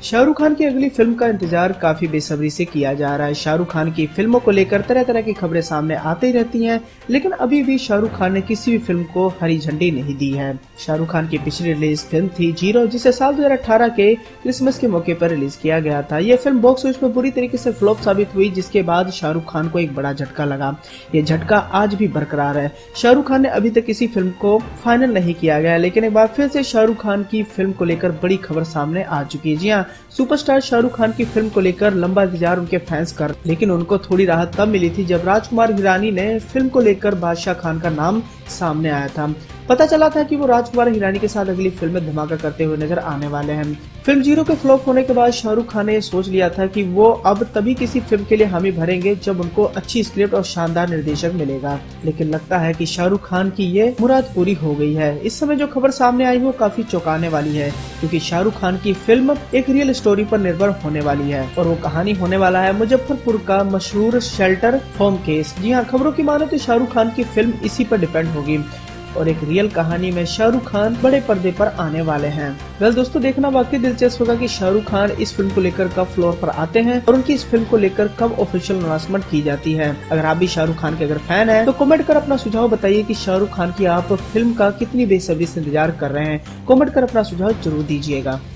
शाहरुख खान की अगली फिल्म का इंतजार काफी बेसब्री से किया जा रहा है। शाहरुख खान की फिल्मों को लेकर तरह तरह की खबरें सामने आती रहती हैं, लेकिन अभी भी शाहरुख खान ने किसी भी फिल्म को हरी झंडी नहीं दी है। शाहरुख खान की पिछली रिलीज फिल्म थी जीरो, जिसे साल 2018 के क्रिसमस के मौके पर रिलीज किया गया था। यह फिल्म बॉक्स ऑफिस में बुरी तरीके से फ्लॉप साबित हुई, जिसके बाद शाहरुख खान को एक बड़ा झटका लगा। ये झटका आज भी बरकरार है। शाहरुख खान ने अभी तक किसी फिल्म को फाइनल नहीं किया गया, लेकिन एक बार फिर से शाहरुख खान की फिल्म को लेकर बड़ी खबर सामने आ चुकी है। जी हाँ, सुपरस्टार शाहरुख खान की फिल्म को लेकर लंबा इंतजार उनके फैंस कर, लेकिन उनको थोड़ी राहत तब मिली थी जब राजकुमार हिरानी ने फिल्म को लेकर बादशाह खान का नाम सामने आया था। पता चला था कि वो राजकुमार हिरानी के साथ अगली फिल्म में धमाका करते हुए नजर आने वाले हैं। फिल्म जीरो के फ्लॉप होने के बाद शाहरुख खान ने सोच लिया था कि वो अब तभी किसी फिल्म के लिए हामी भरेंगे जब उनको अच्छी स्क्रिप्ट और शानदार निर्देशक मिलेगा, लेकिन लगता है कि शाहरुख खान की ये मुराद पूरी हो गई है। इस समय जो खबर सामने आई वो काफी चौंकाने वाली है, क्योंकि शाहरुख खान की फिल्म एक रियल स्टोरी पर निर्भर होने वाली है और वो कहानी होने वाला है मुजफ्फरपुर का मशहूर शेल्टर होम केस। जी हाँ, खबरों की माने तो शाहरुख खान की फिल्म इसी पर डिपेंड होगी और एक रियल कहानी में शाहरुख खान बड़े पर्दे पर आने वाले हैं। वेल दोस्तों, देखना वाकई दिलचस्प होगा कि शाहरुख खान इस फिल्म को लेकर कब फ्लोर पर आते हैं और उनकी इस फिल्म को लेकर कब ऑफिशियल अनाउंसमेंट की जाती है। अगर आप भी शाहरुख खान के अगर फैन हैं तो कमेंट कर अपना सुझाव बताइए कि शाहरुख खान की आप फिल्म का कितनी बेसब्री से इंतजार कर रहे हैं। कमेंट कर अपना सुझाव जरूर दीजिएगा।